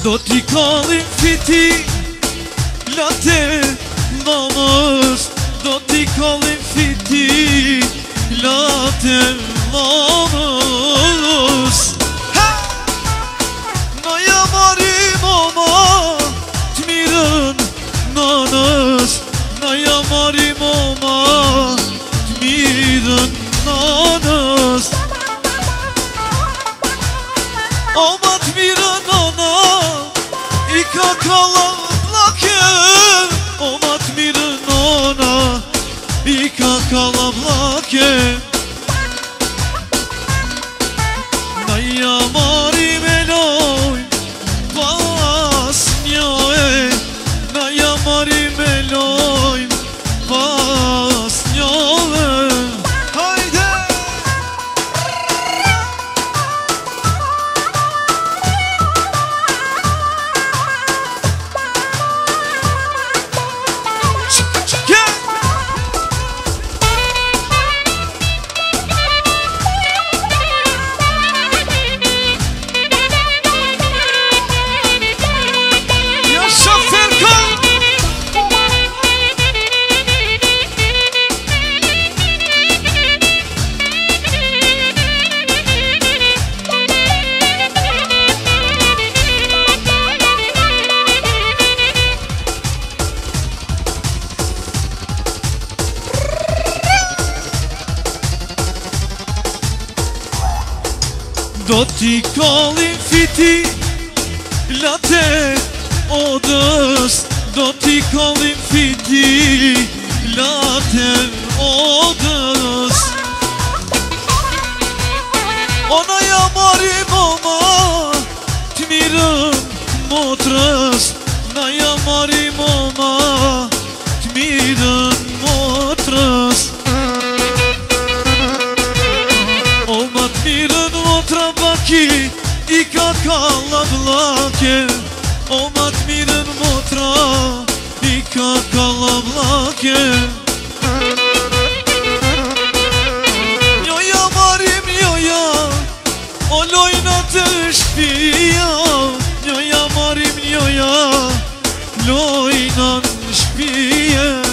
Do t'i kallim fiti Late namës Do t'i kallim fiti Late namës Na jamarim oma T'mirën nanës Na jamarim oma T'mirën nanës Oma t'mirën nana I ka kallam lake Oma t'mirën nana I ka kallam lake Na jamarim e loj Pas njoj Na jamarim e loj Pas njoj Hajde Do t'i kallim fiti Late odës Do t'i kallim fiti Late odës Ona jamarim oma T'mirën motrës Na jamarim oma T'mirën motrës Oma t'mirën motra baki I ka kallam lake Oma t'mirën motra I ka kallam lake Njoja marim njoja O lojna të shpia Njoja marim njoja Lojna në shpia